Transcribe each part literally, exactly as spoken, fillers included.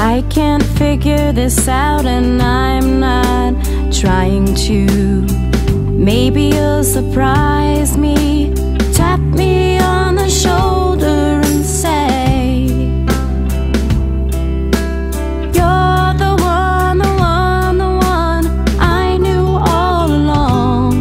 I can't figure this out and I'm not trying to. Maybe you'll surprise me, tap me on the shoulder and say, you're the one, the one, the one I knew all along.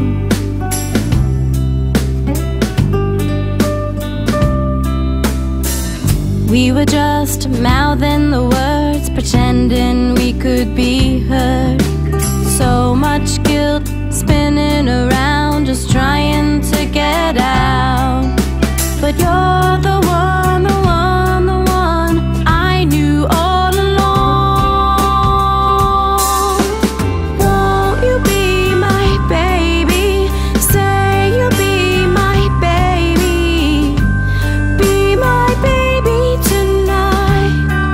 We were just mouthing the words, pretending we could be heard. So much guilt spinning around, just trying to get out. But you're the one, the one, the one I knew all along. Won't you be my baby? Say you'll be my baby. Be my baby tonight.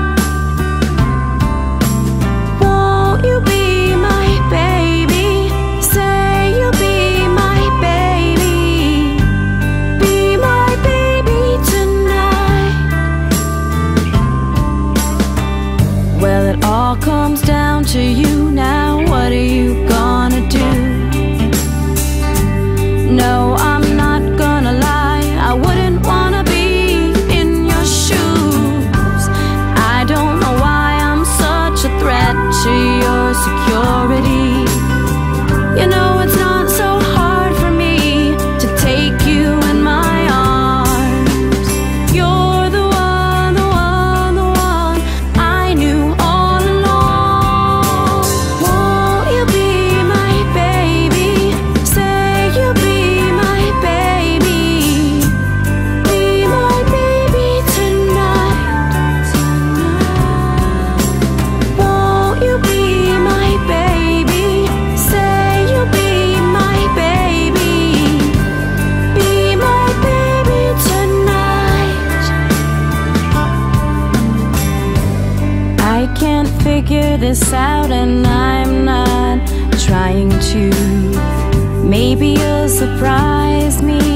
Won't you be my baby? Say you'll be my baby. Be my baby tonight. Well, it all comes down to you now. What are you gonna do? No, I'm not gonna lie, I wouldn't wanna be in your shoes. I don't know why I'm such a threat to your security. You know it's not so hard for me to take you in my arms. You're the one, the one, the one I knew all along. Won't you be my baby? Say you'll be my baby. Be my baby tonight. Won't you be my baby? Say you'll be my baby. Be my baby tonight. I can't figure this out and I'm not trying to. Maybe you'll surprise me,